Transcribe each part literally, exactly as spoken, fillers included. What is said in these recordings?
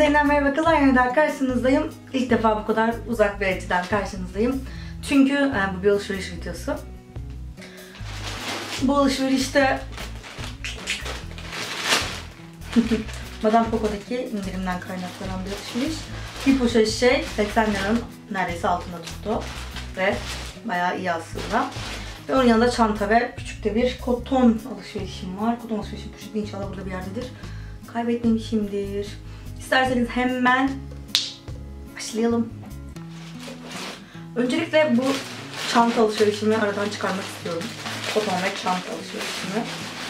Yeniden merhaba kızlar, yeniden karşınızdayım. İlk defa bu kadar uzak bir açıdan karşınızdayım. Çünkü e, bu bir alışveriş videosu. Bu alışverişte Madame Coco'daki indirimden kaynaklanan bir alışveriş. Bir poşet şey seksen liranın neredeyse altında tuttu. Ve bayağı iyi aslında. Ve onun yanında çanta ve küçük de bir koton alışverişim var. Koton alışverişim poşeti inşallah burada bir yerdedir. Kaybetmemişimdir. İsterseniz hemen başlayalım. Öncelikle bu çanta alışverişimi aradan çıkarmak istiyorum. Koton ve çanta alışverişimi.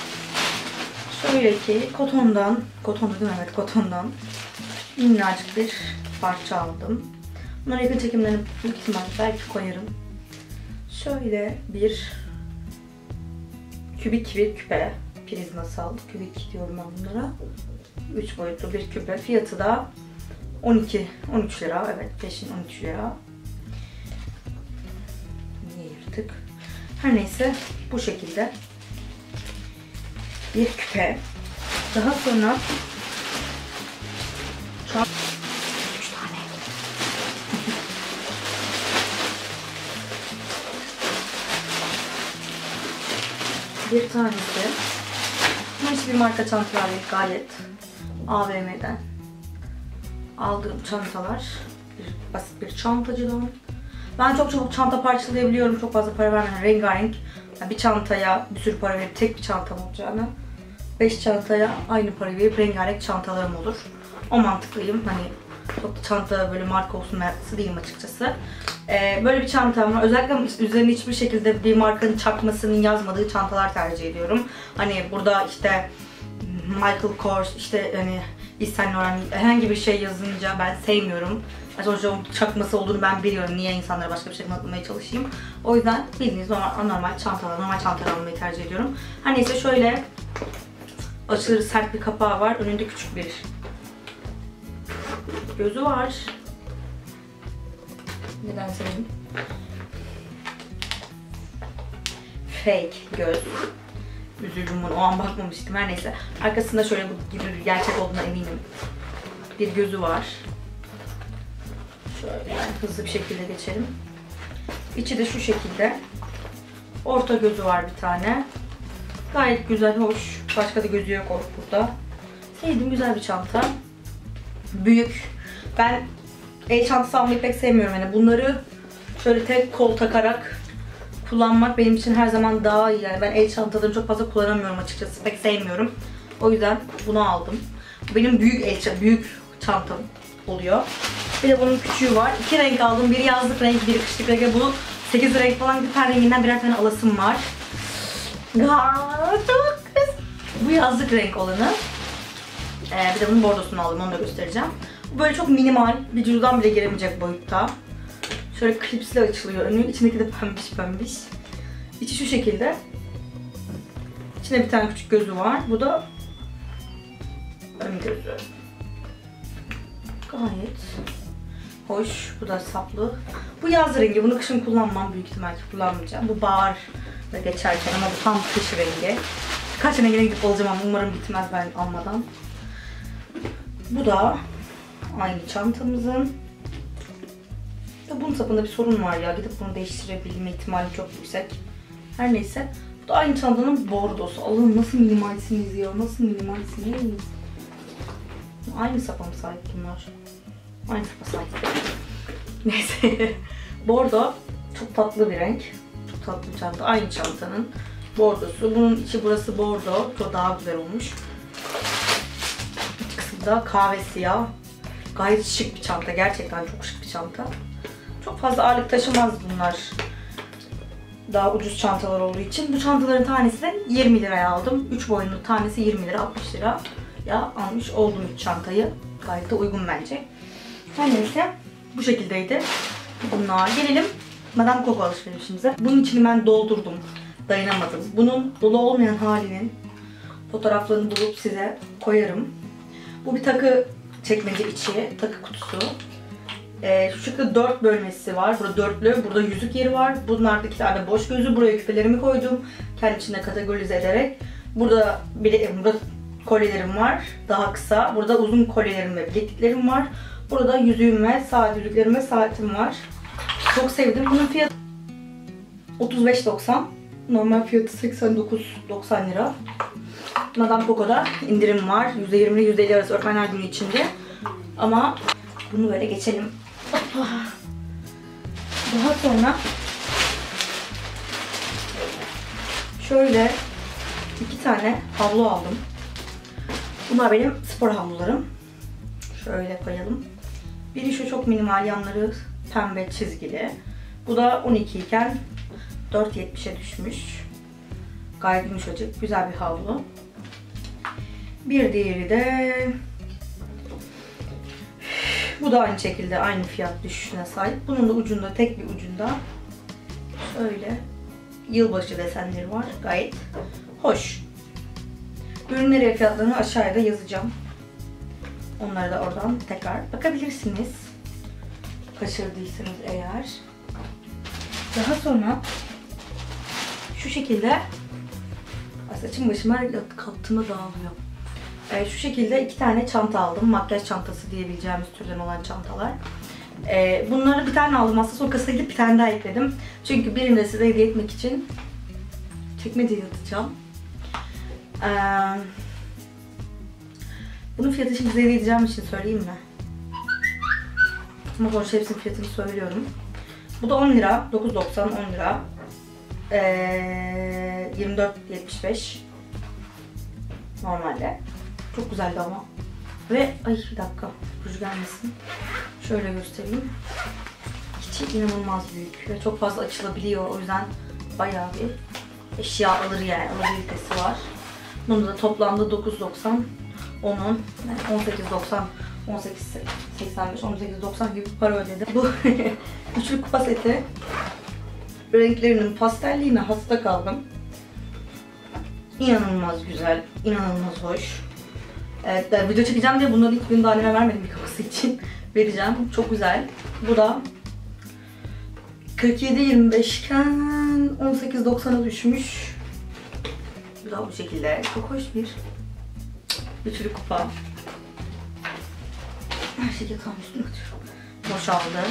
Şöyle ki kotondan, koton dedim evet kotondan minnacık bir parça aldım. Bunları yakın çekimlerini büyük ihtimalle belki koyarım. Şöyle bir kübik bir küpe, prizmasal kübik diyorum ben bunlara. üç boyutlu bir küpe. Fiyatı da on iki on üç lira. Evet, peşin on üç lira. Niye yırtık? Her neyse bu şekilde bir küpe. Daha sonra şu an üç tane. Bir tanesi. Bu hiçbir marka çantalar değil, gayet A V M'den aldığım çantalar. Bir, basit bir çantacıdan. Ben çok çabuk çanta parçalayabiliyorum. Çok fazla para vermeden rengarenk. Yani bir çantaya bir sürü para verip tek bir çantam olacağını, beş çantaya aynı parayı verip rengarenk çantalarım olur. O mantıklıyım. Hani çok da çanta böyle marka olsun meraklısı değilim açıkçası. Ee, böyle bir çantam var. Özellikle üzerine hiçbir şekilde bir markanın çakmasının yazmadığı çantalar tercih ediyorum. Hani burada işte Michael Kors, işte hani Yves Saint Laurent herhangi bir şey yazınca ben sevmiyorum. Sonuçta onun çakması olduğunu ben biliyorum. Niye insanlara başka bir şey anlatmaya çalışayım. O yüzden bildiğiniz normal, normal çantalar, normal çantalar almayı tercih ediyorum. Her neyse şöyle açılır sert bir kapağı var. Önünde küçük bir gözü var. Neden sevdim? Fake göz. Üzüldüm bunu. O an bakmamıştım. Her neyse. Arkasında şöyle bu gibi bir gerçek olduğuna eminim. Bir gözü var. Şöyle yani hızlı bir şekilde geçelim. İçi de şu şekilde. Orta gözü var bir tane. Gayet güzel, hoş. Başka da gözü yok burada. Sevdiğim güzel bir çanta. Büyük. Ben el çantası almayı pek sevmiyorum. Yani bunları şöyle tek kol takarak kullanmak benim için her zaman daha iyi. Yani ben el çantalarını çok fazla kullanamıyorum açıkçası. Pek sevmiyorum. O yüzden bunu aldım. Benim büyük el büyük çantam oluyor. Bir de bunun küçüğü var. İki renk aldım. Biri yazlık renk, biri kışlık renk. Bu sekiz renk falan, bir tane renginden birer tane alasım var. Aa, çok güzel. Bu yazlık renk olanı. Ee, bir de bunun bordosunu aldım. Onu da göstereceğim. Bu böyle çok minimal. Bir cüzdan bile giremeyecek boyutta. Şöyle klipsle açılıyor önü. İçindeki de pembiş pembiş. İçi şu şekilde. İçinde bir tane küçük gözü var. Bu da ön gözü. Gayet hoş. Bu da saplı. Bu yaz rengi. Bunu kışın kullanmam. Büyük ihtimalle kullanmayacağım. Bu bahar da geçerken ama bu tam kış rengi. Kaç rengine gidip alacağım ama umarım bitmez ben almadan. Bu da aynı çantamızın. Bunun sapında bir sorun var ya. Gidip bunu değiştirebilme ihtimali çok yüksek. Her neyse. Bu da aynı çantanın bordosu. Allah'ım nasıl minimalsiniz ya. Nasıl minimalsiniz. Aynı sapa mı sahip bunlar? Aynı sapa sahip. Neyse. Bordo. Çok tatlı bir renk. Çok tatlı bir çanta. Aynı çantanın bordosu. Bunun içi burası bordo. Çok daha güzel olmuş. İç kısmı da kahve siyah. Gayet şık bir çanta. Gerçekten çok şık bir çanta. Çok fazla ağırlık taşımaz bunlar. Daha ucuz çantalar olduğu için. Bu çantaların tanesi de yirmi liraya aldım. üç boyunlu tanesi yirmi lira, altmış lira. Ya almış oldum üç çantayı. Gayet de uygun bence. Her neyse bu şekildeydi. Bunlar. Gelelim Madame Coco alışverişimize. Bunun içini ben doldurdum. Dayanamadım. Bunun dolu olmayan halinin fotoğraflarını bulup size koyarım. Bu bir takı çekmece içi, takı kutusu. Ee, şu şekilde dört bölmesi var. Burada dörtlü, burada yüzük yeri var. Bunlarda iki tane boş gözü. Buraya küpelerimi koydum. Kendi içinde kategorize ederek. Burada bile, burada kolyelerim var. Daha kısa. Burada uzun kolyelerim ve bilekliklerim var. Burada yüzüğüm ve saat yüzüklerim ve saatim var. Çok sevdim. Bunun fiyatı otuz beş doksan. Normal fiyatı seksen dokuz doksan lira. Madame Coco'da indirim var. yüzde yirmi ile yüzde elli arası öğretmenler günü içinde. Ama bunu böyle geçelim. Daha sonra şöyle iki tane havlu aldım. Bunlar benim spor havlularım. Şöyle koyalım. Biri şu çok minimal, yanları pembe çizgili. Bu da on iki iken dört yetmişe düşmüş. Gayet yumuşacık, güzel bir havlu. Bir diğeri de bu da aynı şekilde aynı fiyat düşüşüne sahip. Bunun da ucunda, tek bir ucunda şöyle yılbaşı desenleri var. Gayet hoş. Ürünleri ve fiyatlarını aşağıda yazacağım. Onlara da oradan tekrar bakabilirsiniz. Kaçırdıysanız eğer. Daha sonra şu şekilde saçım başım her kattığına dağılıyor. Ee, şu şekilde iki tane çanta aldım. Makyaj çantası diyebileceğimiz türden olan çantalar. Ee, bunları bir tane aldım. Aslında sonra kasaya gidip bir tane daha ekledim. Çünkü birini de size hediye etmek için çekmeceye atacağım. Ee, bunun fiyatı şimdi size hediye edeceğim için söyleyeyim mi? Ama sonuçta hepsinin fiyatını söylüyorum. Bu da on lira. dokuz doksan on lira. Ee, yirmi dört yetmiş beş normalde. Çok güzeldi ama. Ve ay bir dakika, ruj gelmesin. Şöyle göstereyim. İçi inanılmaz büyük ve çok fazla açılabiliyor. O yüzden bayağı bir eşya alır yani. Alabilitesi var. Bunun da toplamda dokuz doksan, on on, on sekiz doksan, on sekiz seksen beş, on sekiz doksan gibi para ödedim. Bu üçlü kupa seti. Renklerinin pastelliğine hasta kaldım. İnanılmaz güzel, inanılmaz hoş. Evet, video çekeceğim diye bunları ilk gün daha anneme vermedim yıkaması için. Vereceğim. Çok güzel. Bu da kırk yedi yirmi beş iken on sekiz doksana düşmüş. Bu da bu şekilde. Çok hoş bir üçlü kupa. Her şey yatağın üstüne atıyorum. Boşaldı.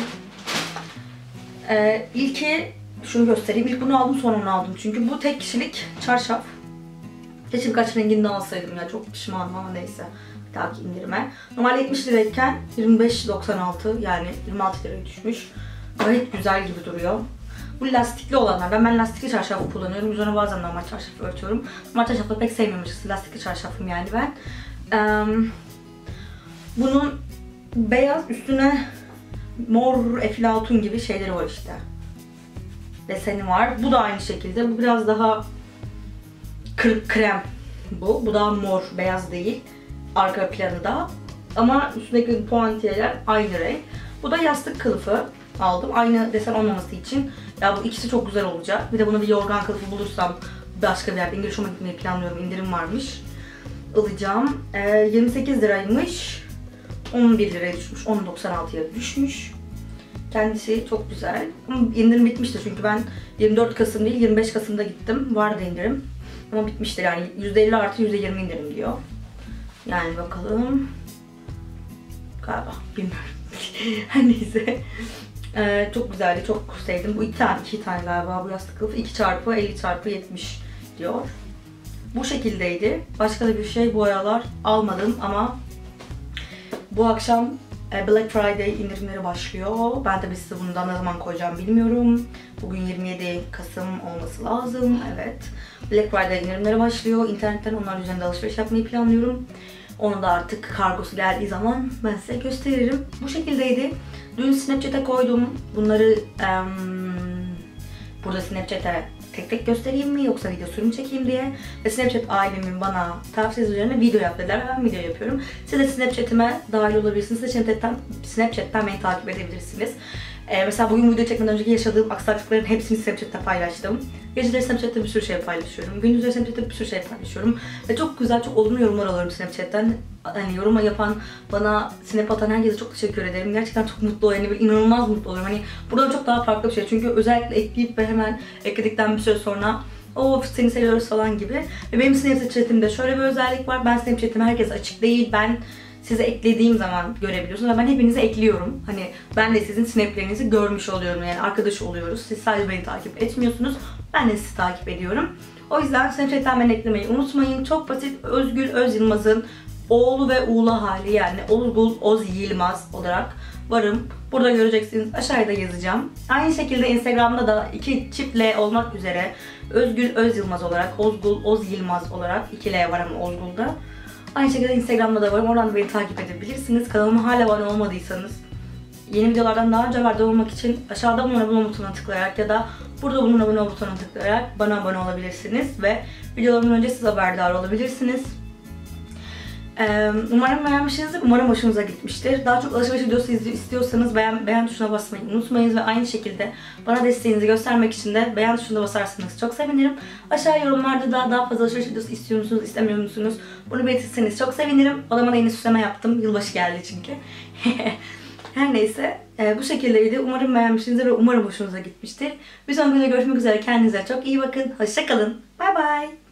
Ee, ilki şunu göstereyim. İlk bunu aldım, sonra onu aldım. Çünkü bu tek kişilik çarşaf. Keşke birkaç rengini alsaydım ya. Çok pişmanım ama neyse. Bir dahaki indirime. Normal yetmiş lirayken yirmi beş doksan altı, yani yirmi altı liraya düşmüş. Gayet güzel gibi duruyor. Bu lastikli olanlardan. Ben lastikli çarşafı kullanıyorum. Üzerine bazen normal çarşafı örtüyorum. Normal çarşafları pek sevmiyorum açıkçası. Lastikli çarşafım yani ben. Ee, bunun beyaz üstüne mor eflatun gibi şeyleri var işte. Deseni var. Bu da aynı şekilde. Bu biraz daha kırık krem bu. Bu daha mor, beyaz değil. Arka planı da. Ama üstündeki puantiyeler aynı renk. Bu da yastık kılıfı aldım. Aynı desen olmaması için. Ya bu ikisi çok güzel olacak. Bir de buna bir yorgan kılıfı bulursam başka bir yerde İngiliz Home'a gitmeyi planlıyorum. İndirim varmış. Alacağım. Ee, yirmi sekiz liraymış. on bir liraya düşmüş. on doksan altıya düşmüş. Kendisi çok güzel. İndirim bitmişti çünkü ben yirmi dört Kasım değil yirmi beş Kasım'da gittim. Vardı indirim. Ama bitmiştir yani. yüzde elli artı yüzde yirmi indirim diyor. Yani bakalım. Galiba. Bilmiyorum. Her neyse. Ee, çok güzeldi. Çok sevdim. Bu iki tane, iki tane galiba bu yastık kılıfı. iki çarpı elli çarpı yetmiş diyor. Bu şekildeydi. Başka da bir şey bu aralar almadım ama bu akşam Black Friday indirimleri başlıyor. Ben tabii size bundan ne zaman koyacağım bilmiyorum. Bugün yirmi yedi Kasım olması lazım. Evet. Black Friday indirimleri başlıyor. İnternetten onlar üzerinde alışveriş yapmayı planlıyorum. Onun da artık kargosu geldiği zaman ben size gösteririm. Bu şekildeydi. Dün Snapchat'e koydum. Bunları um, burada Snapchat'e tek tek göstereyim mi yoksa videosunu çekeyim diye. Ve Snapchat ailemin bana tavsiyesi üzerine video yap dediler ve ben video yapıyorum. Siz de Snapchat'ime dahil olabilirsiniz. Siz Snapchat'ten, Snapchat'ten beni takip edebilirsiniz. Ee, mesela bugün video çekmeden önceki yaşadığım aksaklıkların hepsini Snapchat'te paylaştım. Geceleri Snapchat'te bir sürü şey paylaşıyorum. Gündüzleri Snapchat'te bir sürü şey paylaşıyorum. Ve çok güzel, çok olumlu yorumlar alıyorum Snapchat'ten. Hani yoruma yapan, bana snap atan herkese çok teşekkür ederim. Gerçekten çok mutlu oluyorum. Yani inanılmaz mutlu oluyorum. Hani buradan çok daha farklı bir şey. Çünkü özellikle ekleyip ve hemen ekledikten bir süre sonra o seni seviyoruz falan gibi. Ve benim Snapchat'imde şöyle bir özellik var. Ben Snapchat'ime herkes açık değil. Ben size eklediğim zaman görebiliyorsunuz. Ve ben hepinizi ekliyorum. Hani ben de sizin snaplerinizi görmüş oluyorum. Yani arkadaş oluyoruz. Siz sadece beni takip etmiyorsunuz. Ben de sizi takip ediyorum. O yüzden Snapchat'ten beni eklemeyi unutmayın. Çok basit. Özgül Öz Yılmaz'ın oğlu ve uğla hali, yani Ozgul Oz Yılmaz olarak varım. Burada göreceksiniz. Aşağıda yazacağım. Aynı şekilde Instagram'da da iki çift L olmak üzere Özgül Öz Yılmaz olarak, Ozgul Oz Yılmaz olarak iki L var ama Ozgul'da. Aynı şekilde Instagram'da da varım. Oradan da beni takip edebilirsiniz. Kanalıma hala abone olmadıysanız, yeni videolardan daha önce haberdar olmak için aşağıda bulunan abone butonuna tıklayarak ya da burada bulunan abone butonuna tıklayarak bana abone olabilirsiniz ve videolarımdan önce siz haberdar olabilirsiniz. Umarım beğenmişsinizdir. Umarım hoşunuza gitmiştir. Daha çok alışveriş videosu istiyorsanız beğen, beğen tuşuna basmayı unutmayınız ve aynı şekilde bana desteğinizi göstermek için de beğen tuşuna basarsanız çok sevinirim. Aşağı yorumlarda da daha fazla alışveriş videosu istiyor musunuz, istemiyor musunuz? Bunu belirtirseniz çok sevinirim. Odama da yeni süsleme yaptım. Yılbaşı geldi çünkü. Her neyse, bu şekildeydi. Umarım beğenmişsinizdir ve umarım hoşunuza gitmiştir. Bir sonraki videoda görüşmek üzere. Kendinize çok iyi bakın. Hoşça kalın. Bay bay.